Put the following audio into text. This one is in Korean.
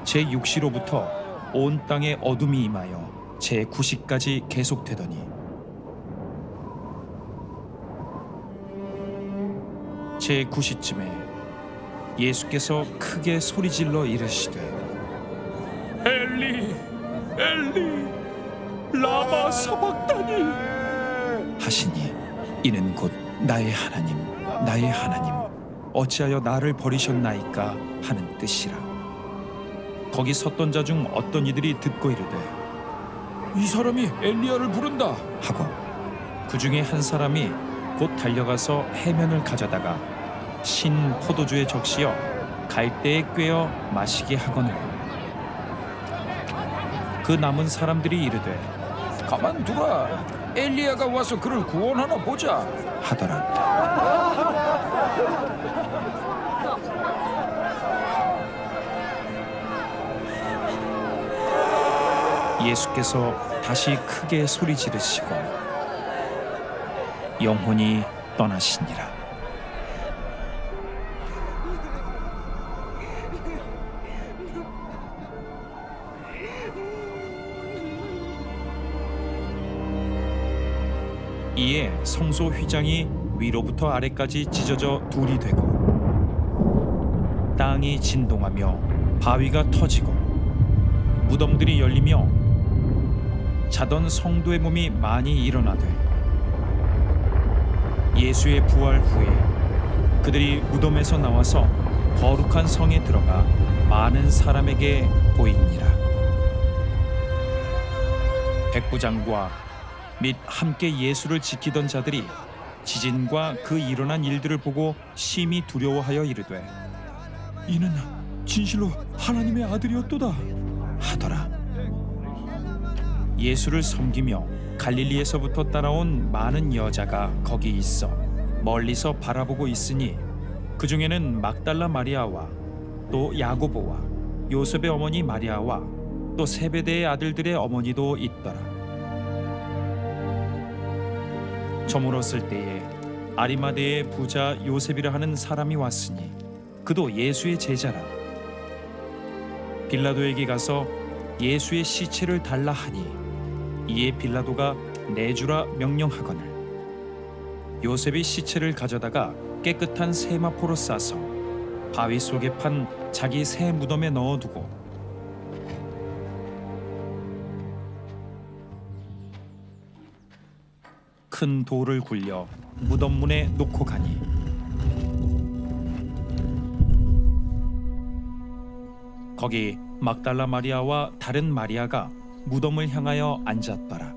제6시로부터 온 땅에 어둠이 임하여 제9시까지 계속되더니 제9시쯤에 예수께서 크게 소리질러 이르시되 엘리 엘리 라마 사박다니 하시니 이는 곧 나의 하나님 나의 하나님 어찌하여 나를 버리셨나이까 하는 뜻이라. 거기 섰던 자 중 어떤 이들이 듣고 이르되 이 사람이 엘리야를 부른다 하고 그 중에 한 사람이 곧 달려가서 해면을 가져다가 신 포도주에 적시어 갈대에 꿰어 마시게 하거늘 그 남은 사람들이 이르되 가만두라 엘리야가 와서 그를 구원하나 보자 하더라. 예수께서 다시 크게 소리 지르시고 영혼이 떠나시니라. 이에 성소 휘장이 위로부터 아래까지 찢어져 둘이 되고 땅이 진동하며 바위가 터지고 무덤들이 열리며 자던 성도의 몸이 많이 일어나되 예수의 부활 후에 그들이 무덤에서 나와서 거룩한 성에 들어가 많은 사람에게 보이니라. 백부장과 및 함께 예수를 지키던 자들이 지진과 그 일어난 일들을 보고 심히 두려워하여 이르되 이는 진실로 하나님의 아들이었도다 하더라. 예수를 섬기며 갈릴리에서부터 따라온 많은 여자가 거기 있어 멀리서 바라보고 있으니 그 중에는 막달라 마리아와 또 야고보와 요셉의 어머니 마리아와 또 세베대의 아들들의 어머니도 있더라. 저물었을 때에 아리마대의 부자 요셉이라 하는 사람이 왔으니 그도 예수의 제자라. 빌라도에게 가서 예수의 시체를 달라 하니 이에 빌라도가 내주라 명령하거늘 요셉이 시체를 가져다가 깨끗한 세마포로 싸서 바위 속에 판 자기 새 무덤에 넣어두고 큰 돌을 굴려 무덤 문에 놓고 가니 거기 막달라 마리아와 다른 마리아가 무덤을 향하여 앉았더라.